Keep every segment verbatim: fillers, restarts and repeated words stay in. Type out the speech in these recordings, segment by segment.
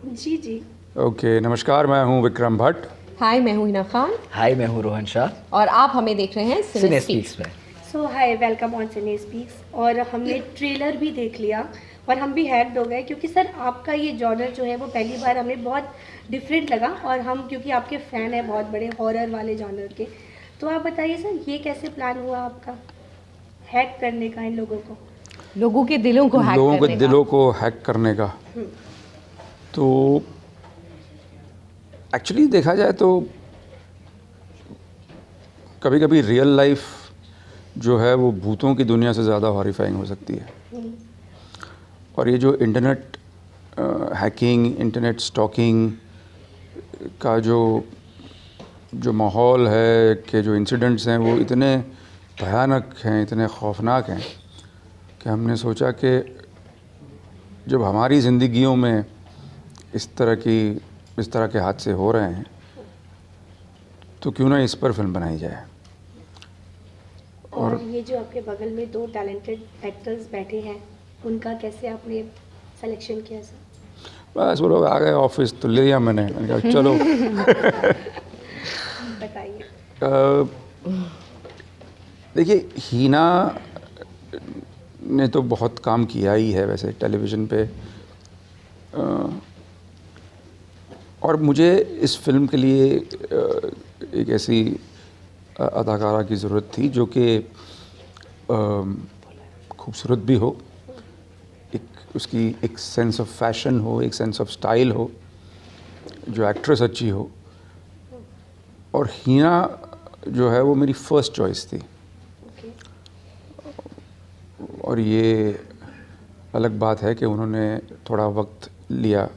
जी जी okay okay, नमस्कार, मैं हूँ विक्रम भट्ट। हाय, मैं हूँ हिना खान। हाय, मैं हूँ रोहन शाह और आप हमें देख रहे हैं सिने स्पीक्स में। So hi, welcome on Cine Speaks. और हमने ट्रेलर भी देख लिया और हम भी हैप्ड हो गए क्योंकि सर आपका ये जॉनर जो है वो पहली बार हमें बहुत डिफरेंट लगा। और हम क्योंकि आपके फ़ैन हैं बहुत बड़े हॉरर वाले जॉनर के, तो आप बताइए सर ये कैसे प्लान हुआ आपका हैक करने का, इन लोगों को लोगों के दिलों को हैक लोगों करने के का। दिलों को हैक करने का। तो एक्चुअली देखा जाए तो कभी कभी रियल लाइफ जो है वो भूतों की दुनिया से ज़्यादा हॉरिफाइंग हो सकती है। और ये जो इंटरनेट हैकिंग, इंटरनेट स्टॉकिंग का जो जो माहौल है, के जो इंसिडेंट्स हैं वो इतने भयानक हैं, इतने खौफनाक हैं कि हमने सोचा कि जब हमारी ज़िंदगियों में इस तरह की इस तरह के हादसे हो रहे हैं तो क्यों ना इस पर फिल्म बनाई जाए। और, और ये जो आपके बगल में दो टैलेंटेड एक्टर्स बैठे हैं उनका कैसे आपने सिलेक्शन किया सर? बस वो लोग आ गए ऑफिस तो ले लिया मैंने, मैंने कहा चलो। बताइए। देखिए, हीना ने तो बहुत काम किया ही है वैसे टेलीविज़न पे, आ, और मुझे इस फिल्म के लिए एक ऐसी अदाकारा की ज़रूरत थी जो कि खूबसूरत भी हो, एक उसकी एक सेंस ऑफ फैशन हो, एक सेंस ऑफ स्टाइल हो, जो एक्ट्रेस अच्छी हो। और हीना जो है वो मेरी फ़र्स्ट चॉइस थी। और ये अलग बात है कि उन्होंने थोड़ा वक्त लिया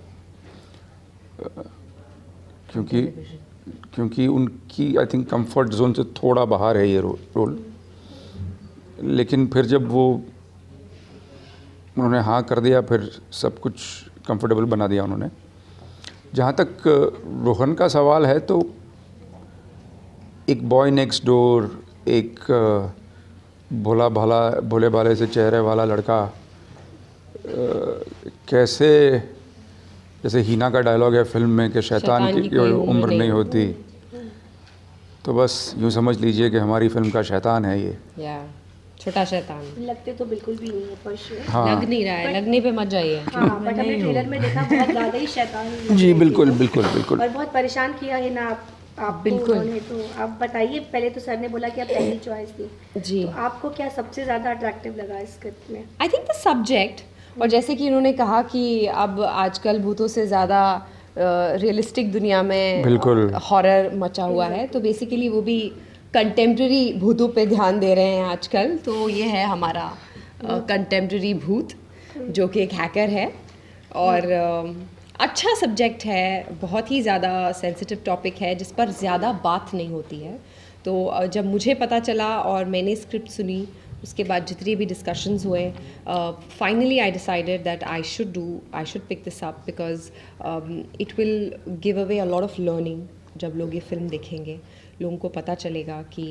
क्योंकि क्योंकि उनकी आई थिंक कंफर्ट जोन से थोड़ा बाहर है ये रो, रोल। लेकिन फिर जब वो उन्होंने हाँ कर दिया, फिर सब कुछ कंफर्टेबल बना दिया उन्होंने। जहाँ तक रोहन का सवाल है तो एक बॉय नेक्स्ट डोर, एक भोला भाला भोले भाले से चेहरे वाला लड़का कैसे, जैसे हीना का डायलॉग है फिल्म में कि शैतान, शैतान की, की कोई उम्र नहीं, नहीं होती, तो बस यूँ समझ लीजिए कि हमारी फिल्म का शैतान है ये। या छोटा शैतान। लगते तो बिल्कुल भी नहीं है पर श्योर। हाँ, लग नहीं रहा है, लगने पे मत जाइए। हाँ, बट हमने ट्रेलर में देखा बहुत ज़्यादा ही शैतान। जी बिल्कुल बिल्कुल बिल्कुल। और बहुत परेशान किया है ना आप आप बिल्कुल। तो आप बताइए, पहले तो सर ने बोला कि आप पहली चॉइस थी जी, तो आपको क्या सबसे ज़्यादा अट्रैक्टिव लगा इस स्क्रिप्ट में? I think the subject. और जैसे कि इन्होंने कहा कि अब आजकल भूतों से ज़्यादा रियलिस्टिक दुनिया में हॉरर मचा हुआ है, तो बेसिकली वो भी कंटेम्प्रेरी भूतों पे ध्यान दे रहे हैं आजकल। तो ये है हमारा कंटेम्प्रेरी भूत जो कि एक हैकर है। और uh, अच्छा सब्जेक्ट है, बहुत ही ज़्यादा सेंसिटिव टॉपिक है जिस पर ज़्यादा बात नहीं होती है। तो uh, जब मुझे पता चला और मैंने स्क्रिप्ट सुनी, उसके बाद जितने भी डिस्कशंस हुए, finally I decided that I should do I should pick this up because it will give away a lot of learning. जब लोग ये फिल्म देखेंगे, लोगों को पता चलेगा कि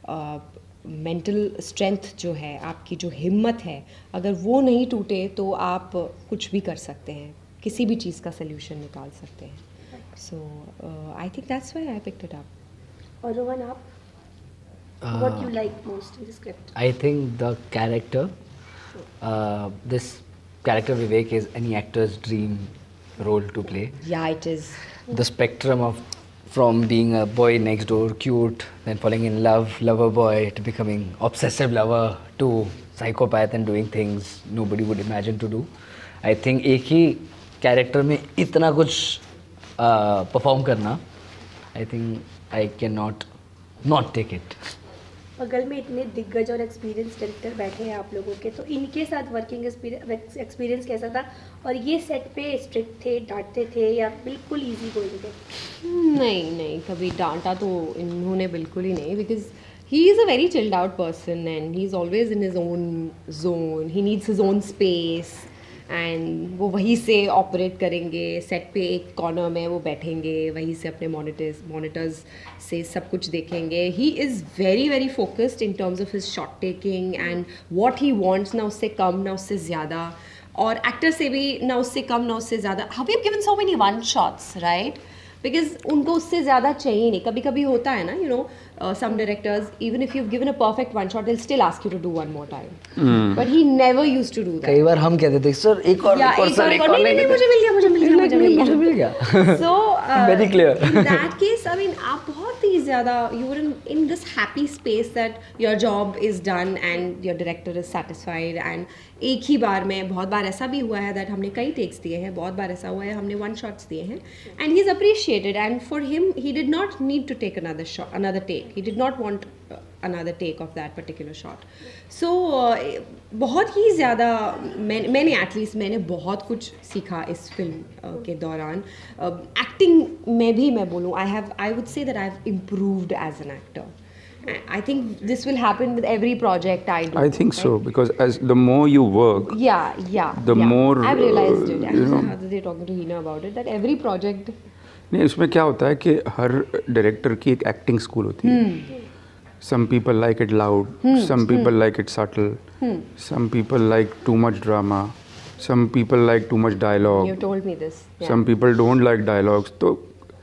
मेंटल uh, स्ट्रेंथ जो है, आपकी जो हिम्मत है, अगर वो नहीं टूटे तो आप कुछ भी कर सकते हैं, किसी भी चीज़ का सल्यूशन निकाल सकते हैं। So I think that's why I picked it up. और रोहन, आप Uh, what you like most in the script? I think the character, uh, this character Vivek is any actor's dream role to play. Yeah, it is. The spectrum of from being a boy next door, cute, then falling in love, lover boy, to becoming obsessive lover, to psychopath and doing things nobody would imagine to do. I think एक ही character में इतना कुछ uh, perform करना, I think I cannot not take it. बगल में इतने दिग्गज और एक्सपीरियंस डायरेक्टर बैठे हैं आप लोगों के, तो इनके साथ वर्किंग एक्सपीरियंस कैसा था? और ये सेट पे स्ट्रिक्ट थे, डांटते थे या बिल्कुल इजी गोइंग थे? नहीं नहीं, कभी डांटा तो इन्होंने बिल्कुल ही नहीं, because he is a very chilled out person and he is always in his own zone. He needs his own space and वो वहीं से ऑपरेट करेंगे। सेट पे एक कॉर्नर में वो बैठेंगे, वहीं से अपने मॉनिटर्स मॉनिटर्स से सब कुछ देखेंगे। He is very very focused in terms of his shot taking and what he wants, ना उससे कम ना उससे ज़्यादा। और एक्टर से भी ना उससे कम ना उससे ज़्यादा. Have you given so many one shots, right? Because उनको उससे ज़्यादा चाहिए नहीं. कभी कभी होता है ना, you know, uh, some directors, even if you've given a perfect one shot, they'll still ask you to do one more time. Mm. But he never used to do that. कई बार हम कहते थे सर एक और yeah, एक और sir एक और नहीं नहीं नहीं मुझे मिल गया मुझे मिल गया मुझे मिल गया मुझे मिल गया. So uh, very clear. in that case, I mean, आप बहुत ही ज़्यादा you were in in this happy space that your job is done and your director is satisfied and एक ही बार में. बहुत बार ऐसा भी हुआ है that हमने कई takes दिए हैं, बहुत बार ऐसा हुआ है हमने one shots दिए हैं and he's appreciated and for him he did not need to take another shot another take. He did not want uh, another take of that particular shot. So uh, बहुत ही ज़्यादा मैं मैंने at least मैंने बहुत कुछ सीखा इस film uh, के दौरान. एक्टिंग uh, में भी मैं बोलूँ I have I would say that I have improved as an actor. I think this will happen with every project I do. I think right? so because as the more you work, yeah, yeah, the yeah. more I've realized uh, it. You know, they're talking to Hina about it that every project. नहीं उसमें क्या होता है कि हर director की एक acting school होती है. Some people like it loud, hmm. some people hmm. like it subtle, hmm. some people like too much drama, some people like too much dialogue. You told me this. Yeah. Some people don't like dialogues. तो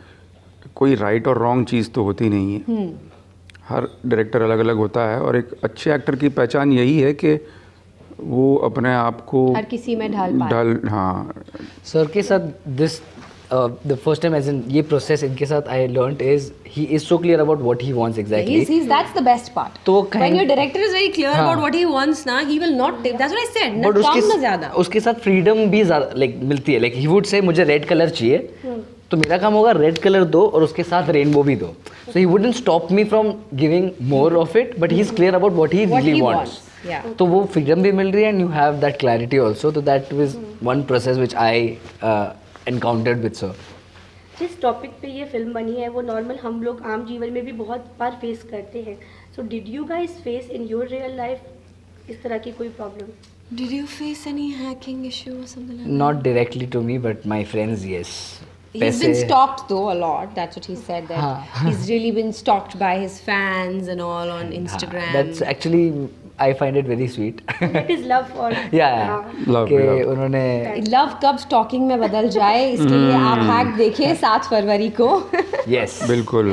कोई right और wrong चीज़ तो होती नहीं है. hmm. हर director अलग अलग होता है और एक अच्छे एक्टर की पहचान यही है कि वो अपने आप को हर किसी में ढाल पाए. ढाल हाँ. सर के साथ this the first time as in ये प्रोसेस इनके साथ I learned is he is so clear about what he wants exactly. He's, he's, that's the best part. तो when your director is very clear about what he wants ना, he will not take. That's what I said. ना कम ना ज़्यादा. उसके साथ freedom भी like मिलती है. लाइक ही वुड से मुझे रेड कलर चाहिए तो मेरा काम होगा रेड कलर दो और उसके साथ रेनबो भी दो. So he wouldn't stop me from giving more of it but he is clear about what he really wants. तो वो फ्रीडम भी मिल रही है and you have that clarity also. तो that was one process which I encountered with sir. जिस topic पे ये फिल्म बनी है वो नॉर्मल हम लोग आम जीवन में भी बहुत बार फेस करते हैं. So did you guys face in your real life इस तरह की कोई problem? Did you face any hacking issue or something like that? Not directly to me, but my friends, yes. He's been stalked though a lot. That's what he said. That he's really been stalked by his fans and all on Instagram. That's actually I find it very sweet. That is love for. Yeah, yeah. Love. कि उन्होंने love कब stalking में बदल जाए इसके लिए आप hack देखिए सात फरवरी को. Yes. बिल्कुल.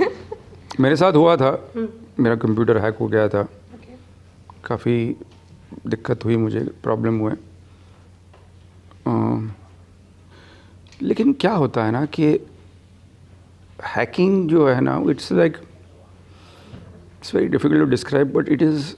मेरे साथ हुआ था. मेरा कंप्यूटर हैक हो गया था. काफ़ी दिक्कत हुई मुझे, प्रॉब्लम हुए. लेकिन क्या होता है ना कि हैकिंग जो है ना it's like it's very difficult to describe but it is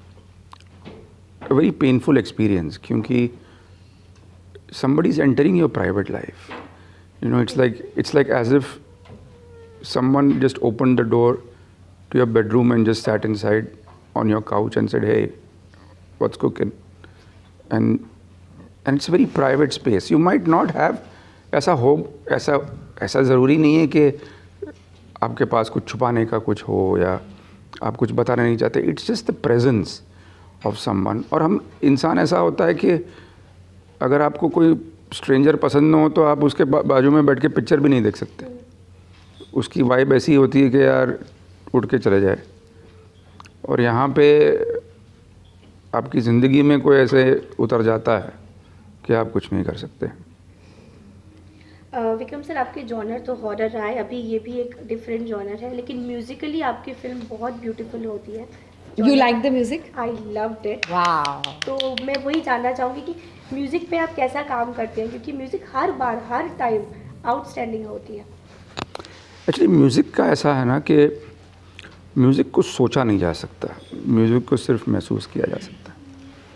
a very painful experience क्योंकि somebody is entering your private life. You know, it's like it's like as if someone just opened the door to your bedroom and just sat inside on your couch and said, "Hey, what's cooking?" And and it's a very private space. You might not have ऐसा हो ऐसा ऐसा ज़रूरी नहीं है कि आपके पास कुछ छुपाने का कुछ हो या आप कुछ बताना नहीं चाहते. It's just the presence of someone. और हम इंसान ऐसा होता है कि अगर आपको कोई स्ट्रेंजर पसंद ना हो तो आप उसके बाजू में बैठ के पिक्चर भी नहीं देख सकते. उसकी वाइब ऐसी होती है कि यार उठ के चले जाए. और यहाँ पे आपकी ज़िंदगी में कोई ऐसे उतर जाता है कि आप कुछ नहीं कर सकते. विक्रम सर, आपके जॉनर तो हॉरर रहा है, अभी ये भी एक डिफरेंट जॉनर है, लेकिन म्यूजिकली आपकी फिल्म बहुत ब्यूटीफुल होती है. You like the music? I loved it. Wow. तो मैं वही जानना चाहूँगी कि म्यूज़िक पे आप कैसा काम करते हैं क्योंकि म्यूज़िक हर बार हर टाइम आउटस्टैंडिंग होती है. एक्चुअली म्यूज़िक का ऐसा है ना कि म्यूज़िक को सोचा नहीं जा सकता, म्यूज़िक को सिर्फ महसूस किया जा सकता है.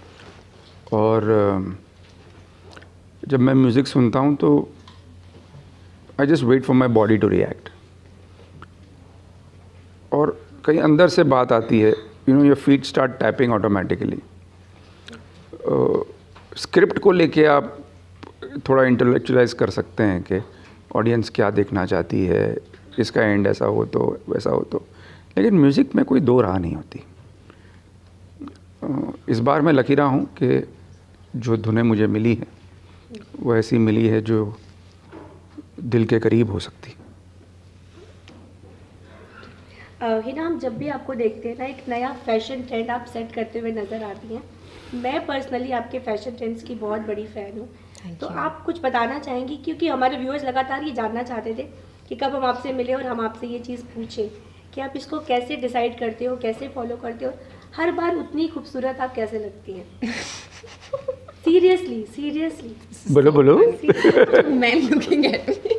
और जब मैं म्यूज़िक सुनता हूँ तो I just wait for my body to react. और कहीं अंदर से बात आती है, you know, your feet start tapping automatically. Script को लेके आप थोड़ा इंटेलेक्चुअलाइज कर सकते हैं कि ऑडियंस क्या देखना चाहती है, इसका एंड ऐसा हो तो वैसा हो तो. लेकिन म्यूज़िक में कोई दो राह नहीं होती. uh, इस बार मैं लकी रहा हूँ कि जो धुनें मुझे मिली हैं वो ऐसी मिली है जो दिल के करीब हो सकती. हिना, हम जब भी आपको देखते हैं ना एक नया फैशन ट्रेंड आप सेट करते हुए नज़र आती हैं. मैं पर्सनली आपके फैशन ट्रेंड्स की बहुत बड़ी फ़ैन हूँ, तो आप कुछ बताना चाहेंगी, क्योंकि हमारे व्यूअर्स लगातार ये जानना चाहते थे कि कब हम आपसे मिले और हम आपसे ये चीज़ पूछें कि आप इसको कैसे डिसाइड करते हो, कैसे फॉलो करते हो, हर बार उतनी खूबसूरत आप कैसे लगती हैं? सीरियसली सीरियसली बोलो बोलो। Men looking at me.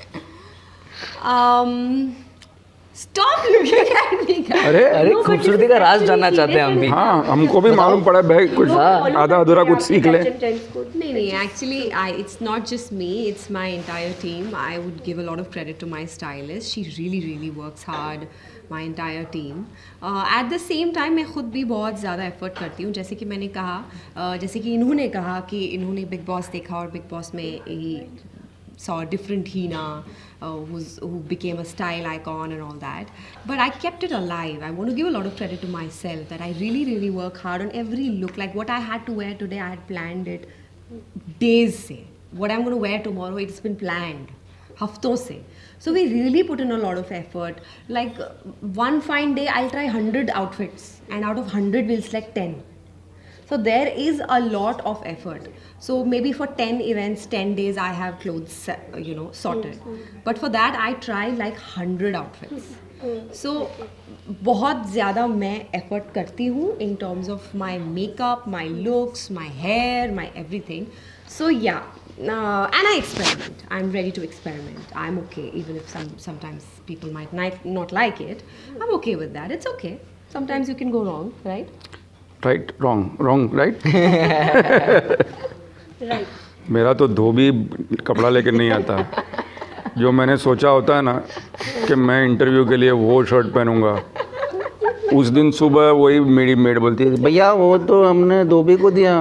Um, stop looking at me, guys. अरे अरे खूबसूरती का राज जानना चाहते हैं हम भी। हाँ, हमको भी मालूम पड़ा भाई, कुछ आधा अधूरा कुछ सीख ले। नहीं नहीं, actually I it's not just me, it's my entire team. I would give a lot of credit to my stylist. She really really works hard. My entire team. Uh, at the same time मैं खुद भी बहुत ज़्यादा effort करती हूँ, जैसे कि मैंने कहा, uh, जैसे कि इन्होंने कहा कि इन्होंने बिग बॉस देखा और बिग बॉस में ही saw a different Hina, uh, who's, who became a style icon and all that. But I kept it alive. I want to give a lot of credit to myself that I really, really work hard on every look. Like what I had to wear today, I had planned it days se. What I'm going to wear tomorrow, it's been planned. Hafton se. So we really put in a lot of effort. Like uh, one fine day, I'll try one hundred outfits. And out of one hundred, we'll select ten. So there is a lot of effort. So maybe for ten events, ten days, I have clothes, you know, sorted. But for that, I try like one hundred outfits. So बहुत ज़्यादा मैं effort करती हूँ in terms of my makeup, my looks, my hair, my everything. So yeah, uh, and I experiment. I'm ready to experiment. I'm okay, even if some sometimes people might not not like it. I'm okay with that. It's okay. Sometimes you can go wrong, right? Right wrong wrong right. Right. मेरा तो धोबी कपड़ा लेकर नहीं आता। जो मैंने सोचा होता है ना कि मैं इंटरव्यू के लिए वो शर्ट पहनूंगा, उस दिन सुबह वही मेरी मेड बोलती है भैया वो तो हमने धोबी को दिया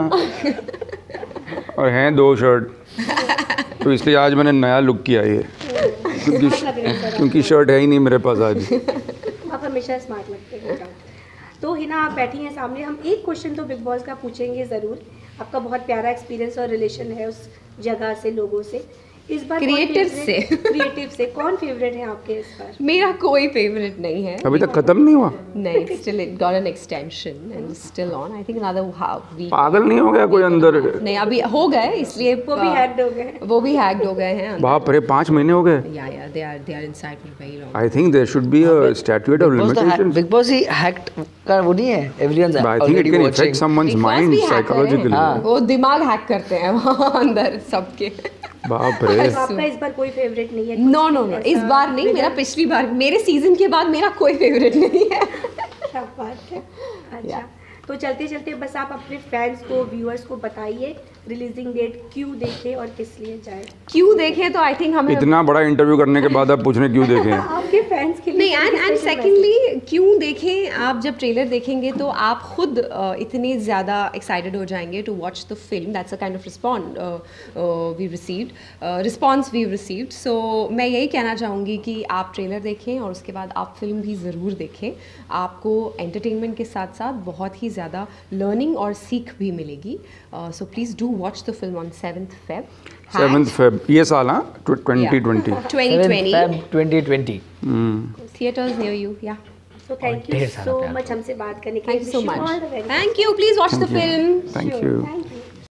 और हैं दो शर्ट, तो इसलिए आज मैंने नया लुक किया ये, क्योंकि क्योंकि शर्ट है ही नहीं मेरे पास आज। आप हमेशा स्मार्ट लगते हैं। तो हिना, आप बैठी हैं सामने, हम एक क्वेश्चन तो बिग बॉस का पूछेंगे ज़रूर। आपका बहुत प्यारा एक्सपीरियंस और रिलेशन है उस जगह से, लोगों से। इस बार क्रिएटिव से क्रिएटिव से कौन फेवरेट है आपके इस बार? मेरा कोई फेवरेट नहीं है। अभी तक खत्म नहीं हुआ? नहीं, still it got an extension and still on. I think another week. पागल नहीं हो गया कोई अंदर? नहीं, अभी हो गए, इसलिए वो भी हैक्ड हो गए। वो भी हैक्ड हो गए हैं। बाप रे, पाँच महीने हो गए। या या they are they are inside for very long. I think there should be a statute of limitations. Bigg Boss ही हैक्ड का वो नहीं है, everyone's I think it can affect someone's mind psychologically. वो दिमाग हैक करते हैं वहाँ अंदर सबके। बाप रे। आपका इस बार कोई फेवरेट नहीं है? नो नो नो, इस बार नहीं, मेरा पिछली बार, मेरे सीजन के बाद मेरा कोई फेवरेट नहीं है। क्या बात है। अच्छा, तो चलते चलते बस आप अपने फैंस को, व्यूअर्स को बताइए रिलीजिंग डेट क्यों देखें और किस लिए जाए? क्यों देखें तो आई थिंक हमें इतना बड़ा इंटरव्यू करने के बाद आप पूछ रहे क्यों देखें? आपके फैंस के लिए नहीं, एंड एंड सेकेंडली क्यों देखें, आप जब ट्रेलर देखेंगे तो आप खुद uh, इतने ज़्यादा एक्साइटेड हो जाएंगे to watch the film. That's a kind of respond we received response we received. So मैं यही कहना चाहूँगी कि आप ट्रेलर देखें और उसके बाद आप फिल्म भी ज़रूर देखें। आपको एंटरटेनमेंट के साथ साथ बहुत ही ज़्यादा लर्निंग और सीख भी मिलेगी। So please do watch the film on seventh Feb. Seventh Feb ये साल, हाँ, twenty twenty twenty twenty theatres near you. Yeah so thank you so much हमसे बात करने के लिए। Thank you so much. Thank you, please watch the film. Thank you.